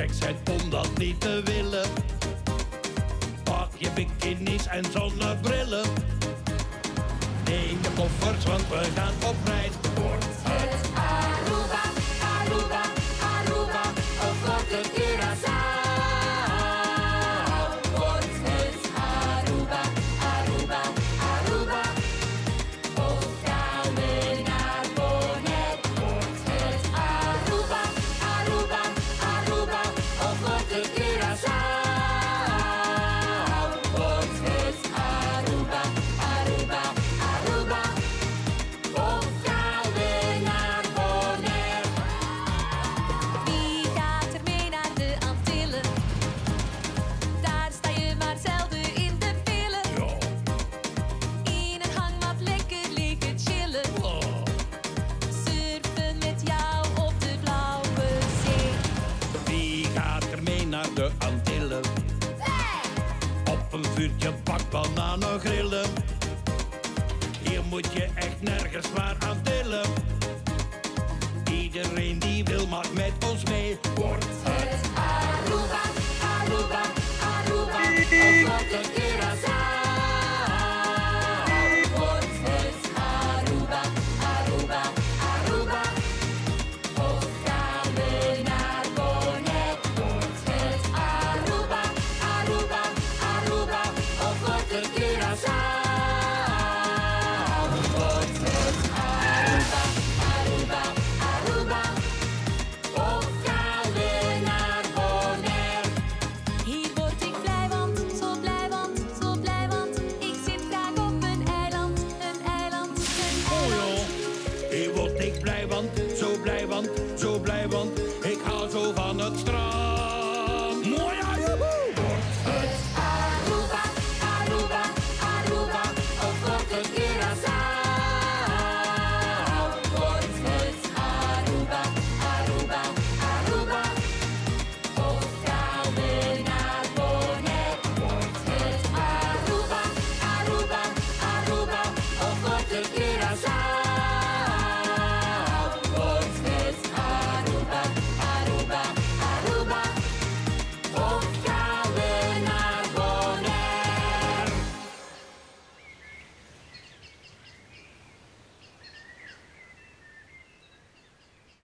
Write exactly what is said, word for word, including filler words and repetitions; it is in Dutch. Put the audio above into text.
gek zijn om dat niet te willen. Pak je bikinis en zonnebrillen. Neem je koffers, want we gaan op reis. Wordt het Aruba, Aruba, Aruba, of wordt het Curaçao? Wordt het Aruba, Aruba, Aruba, of gaan we naar Bonaire? Wordt het Aruba, Aruba, Aruba, of wordt het Curaçao? Wordt het Aruba, Aruba, Aruba, of gaan we naar Bonaire? Wie gaat er mee naar de Antillen? Daar sta je maar zelden in de file. ja. In een hangmat lekker liggen chillen. Oh. Surfen met jou op de blauwe zee. Wie gaat er mee naar de Antillen? Op een vuurtje bak bananen grillen. Hier moet je echt nergens maar aan tillen. Iedereen die wil mag met ons mee. Wordt Het Aruba, Aruba, Aruba, of wordt